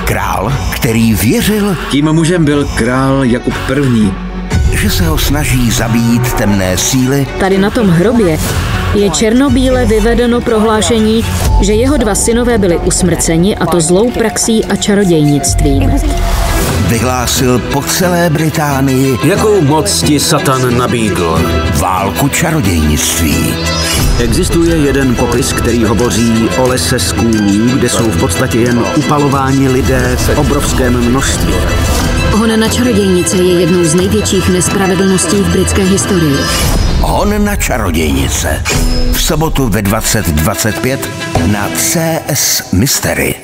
Král, který věřil, tím mužem byl král Jakub I. že se ho snaží zabít temné síly. Tady na tom hrobě je černobíle vyvedeno prohlášení, že jeho 2 synové byli usmrceni, a to zlou praxí a čarodějnictvím. Vyhlásil po celé Británii, jakou moc ti Satan nabídl. Válku čarodějnictví. Existuje jeden popis, který hovoří o lese skůlů, kde jsou v podstatě jen upalováni lidé v obrovském množství. Hon na čarodějnice je jednou z největších nespravedlností v britské historii. Hon na čarodějnice. V sobotu ve 20:25 na CS Mystery.